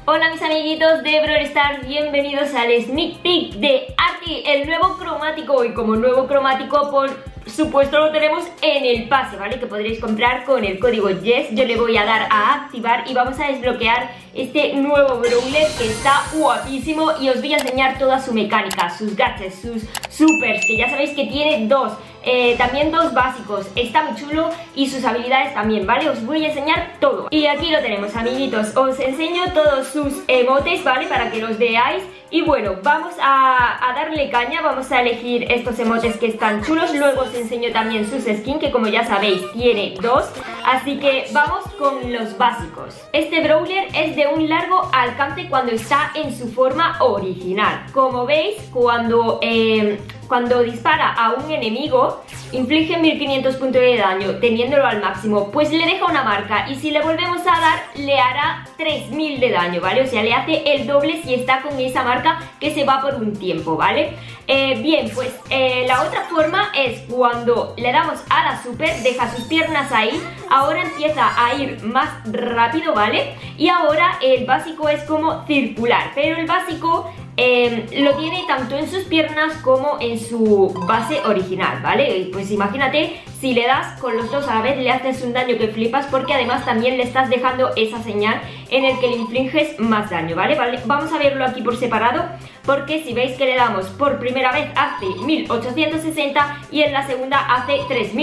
Hola mis amiguitos de Brawl Stars, bienvenidos al sneak peek de Artie, el nuevo cromático. Y como nuevo cromático, por supuesto lo tenemos en el pase, ¿vale? Que podréis comprar con el código YES. Yo le voy a dar a activar y vamos a desbloquear este nuevo Brawler que está guapísimo. Y os voy a enseñar toda su mecánica, sus gadgets, sus supers, que ya sabéis que tiene dos. También dos básicos, está muy chulo y sus habilidades también, ¿vale? Os voy a enseñar todo. Y aquí lo tenemos, amiguitos, os enseño todos sus emotes, ¿vale? Para que los veáis. Y bueno, vamos a darle caña, vamos a elegir estos emotes que están chulos. Luego os enseño también sus skins, que como ya sabéis tiene dos. Así que vamos con los básicos. Este Brawler es de un largo alcance cuando está en su forma original. Como veis, cuando dispara a un enemigo, inflige 1500 puntos de daño, teniéndolo al máximo, pues le deja una marca, y si le volvemos a dar, le hará 3000 de daño, ¿vale? O sea, le hace el doble si está con esa marca, que se va por un tiempo, ¿vale? Bien, pues la otra forma es cuando le damos a la super, deja sus piernas ahí, ahora empieza a ir más rápido, ¿vale? Y ahora el básico es como circular, pero el básico lo tiene tanto en sus piernas como en su base original, ¿vale? Pues imagínate, si le das con los dos a la vez, le haces un daño que flipas, porque además también le estás dejando esa señal en el que le infliges más daño, ¿vale? Vamos a verlo aquí por separado, porque si veis que le damos por primera vez hace 1860 y en la segunda hace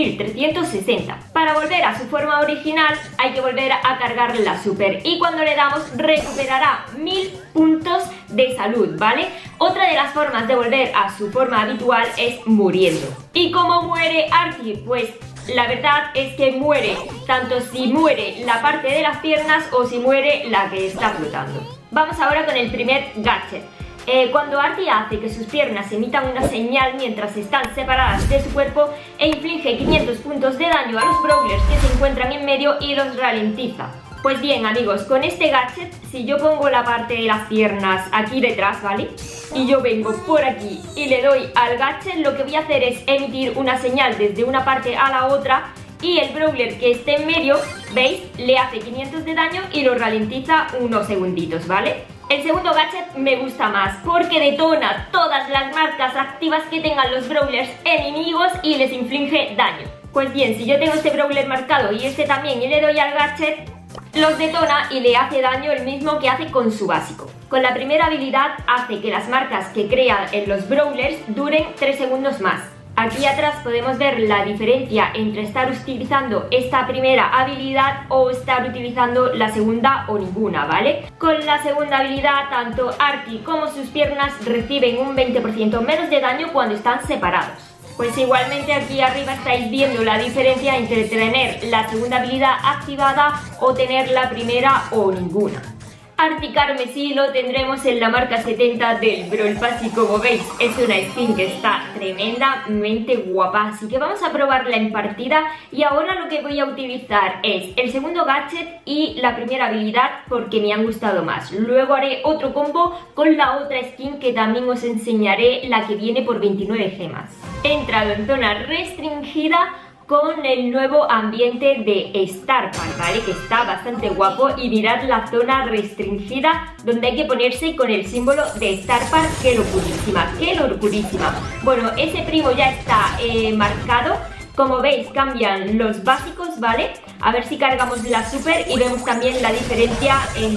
3360. Para volver a su forma original hay que volver a cargar la super, y cuando le damos recuperará 1000 puntos de salud, ¿vale? Otra de las formas de volver a su forma habitual es muriendo. ¿Y cómo muere Artie? Pues la verdad es que muere tanto si muere la parte de las piernas o si muere la que está flotando. Vamos ahora con el primer gadget. Cuando Artie hace que sus piernas emitan una señal mientras están separadas de su cuerpo, e inflige 500 puntos de daño a los Brawlers que se encuentran en medio y los ralentiza. Pues bien, amigos, con este gadget, si yo pongo la parte de las piernas aquí detrás, ¿vale? Y yo vengo por aquí y le doy al gadget, lo que voy a hacer es emitir una señal desde una parte a la otra, y el Brawler que esté en medio, ¿veis? Le hace 500 de daño y lo ralentiza unos segunditos, ¿vale? El segundo gadget me gusta más porque detona todas las marcas activas que tengan los Brawlers enemigos y les inflige daño. Pues bien, si yo tengo este Brawler marcado y este también y le doy al gadget, los detona y le hace daño el mismo que hace con su básico. Con la primera habilidad hace que las marcas que crea en los Brawlers duren 3 segundos más. Aquí atrás podemos ver la diferencia entre estar utilizando esta primera habilidad o estar utilizando la segunda o ninguna, ¿vale? Con la segunda habilidad, tanto Artie como sus piernas reciben un 20% menos de daño cuando están separados. Pues igualmente aquí arriba estáis viendo la diferencia entre tener la segunda habilidad activada o tener la primera o ninguna. Artie Carmesí lo tendremos en la marca 70 del Brawl Pass, y como veis es una skin que está tremendamente guapa, así que vamos a probarla en partida. Y ahora lo que voy a utilizar es el segundo gadget y la primera habilidad porque me han gustado más. Luego haré otro combo con la otra skin, que también os enseñaré, la que viene por 29 gemas. He entrado en zona restringida con el nuevo ambiente de Star Park, ¿vale? Que está bastante guapo, y mirad la zona restringida donde hay que ponerse con el símbolo de Star Park. ¡Qué locurísima! ¡Qué locurísima! Bueno, ese primo ya está marcado. Como veis cambian los básicos, ¿vale? A ver si cargamos la super y vemos también la diferencia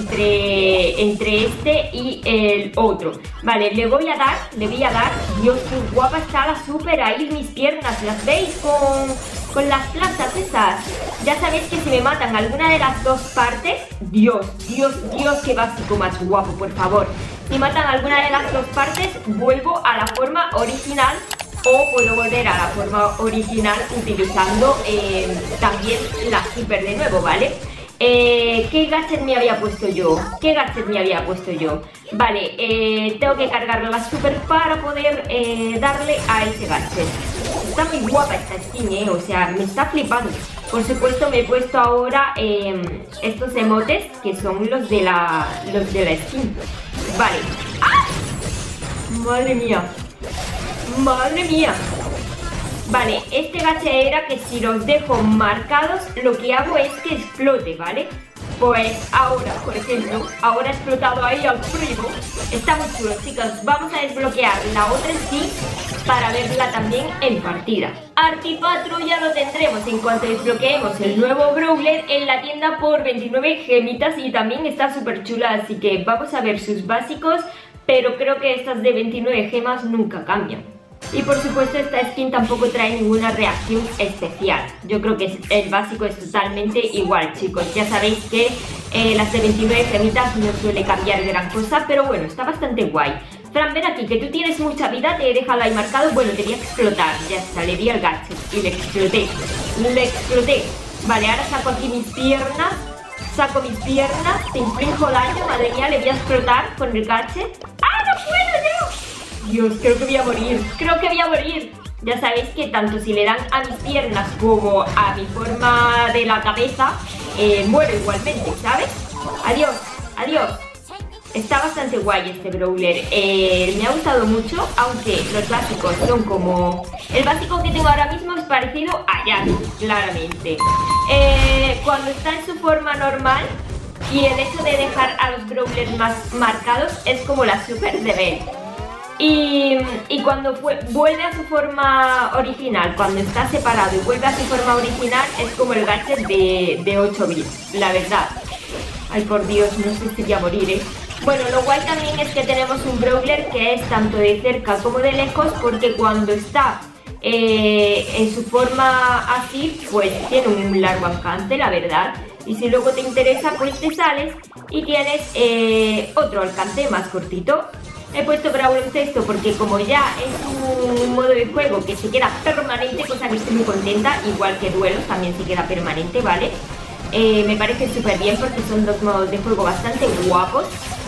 entre este y el otro. Vale, le voy a dar. Dios, qué guapa está la super ahí, mis piernas, ¿las veis? Con las plantas esas. Ya sabéis que si me matan alguna de las dos partes, Dios, qué básico más guapo, por favor. Si matan alguna de las dos partes, vuelvo a la forma original, o puedo volver a la forma original utilizando también la super de nuevo, ¿vale? ¿Qué gadget me había puesto yo? Vale, tengo que cargar la super para poder darle a ese gadget. Está muy guapa esta skin, o sea, me está flipando. Por supuesto me he puesto ahora estos emotes, que son los de la skin. Vale. ¡Ah! Madre mía. Vale, este gache era que si los dejo marcados, lo que hago es que explote, ¿vale? Pues ahora, por ejemplo, ahora ha explotado ahí al primo. Está muy chulo, chicos. Vamos a desbloquear la otra skin para verla también en partida. Artipatrulla lo tendremos en cuanto desbloqueemos el nuevo Brawler en la tienda por 29 gemitas y también está súper chula, así que vamos a ver sus básicos, pero creo que estas de 29 gemas nunca cambian. Y por supuesto esta skin tampoco trae ninguna reacción especial. Yo creo que el básico es totalmente igual, chicos. Ya sabéis que las de 29 gemitas no suele cambiar gran cosa, pero bueno, está bastante guay. Fran, ven aquí, que tú tienes mucha vida, te he dejado ahí marcado. Bueno, te voy a explotar, ya está, le di al gadget y le exploté. Le exploté. Vale, ahora saco aquí mis piernas. Saco mis piernas, te inflijo daño, madre mía, le voy a explotar con el gadget. ¡Ah, no puedo yo! Dios, creo que voy a morir, creo que voy a morir. Ya sabéis que tanto si le dan a mis piernas como a mi forma de la cabeza, muero igualmente, ¿sabes? Adiós, adiós. Está bastante guay este Brawler, me ha gustado mucho, aunque los básicos son como... El básico que tengo ahora mismo es parecido a Jackie, claramente. Cuando está en su forma normal y el hecho de dejar a los Brawlers más marcados es como la super de Belle. Y cuando vuelve a su forma original, cuando está separado y vuelve a su forma original, es como el gadget de 8 bits, la verdad. Ay, por Dios, no sé si voy a morir, ¿eh? Bueno, lo guay también es que tenemos un Brawler que es tanto de cerca como de lejos, porque cuando está en su forma así, pues tiene un largo alcance, la verdad. Y si luego te interesa, pues te sales y tienes otro alcance más cortito. He puesto baloncesto porque como ya es un modo de juego que se queda permanente, cosa que estoy muy contenta, igual que duelos también se queda permanente, ¿vale? Me parece súper bien porque son dos modos de juego bastante guapos,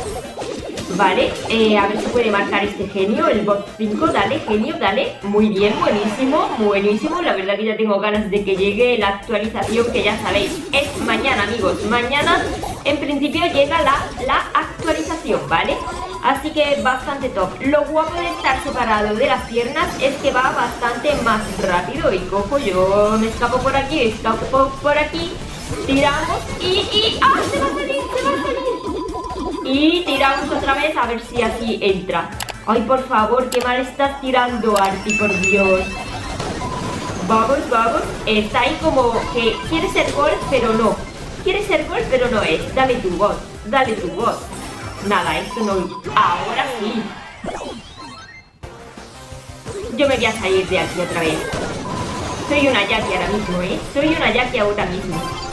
¿vale? A ver si puede marcar este genio, el bot 5, dale, genio, dale. Muy bien, buenísimo, buenísimo. La verdad que ya tengo ganas de que llegue la actualización, que ya sabéis, es mañana, amigos. Mañana, en principio, llega la actualización, ¿vale? Así que bastante top. Lo guapo de estar separado de las piernas es que va bastante más rápido. Y cojo, yo me escapo por aquí, escapo por aquí. Tiramos y... ¡ah! Se va a salir, se va a salir. Y tiramos otra vez a ver si así entra. Ay, por favor, qué mal estás tirando, Arti, por Dios. Vamos, vamos. Está ahí como que quiere ser gol, pero no. Quiere ser gol, pero no es. Dale tu voz, dale tu voz. Nada, esto no... Ahora sí. Yo me voy a salir de aquí otra vez. Soy una Jackie ahora mismo, ¿eh? Soy una Jackie ahora mismo.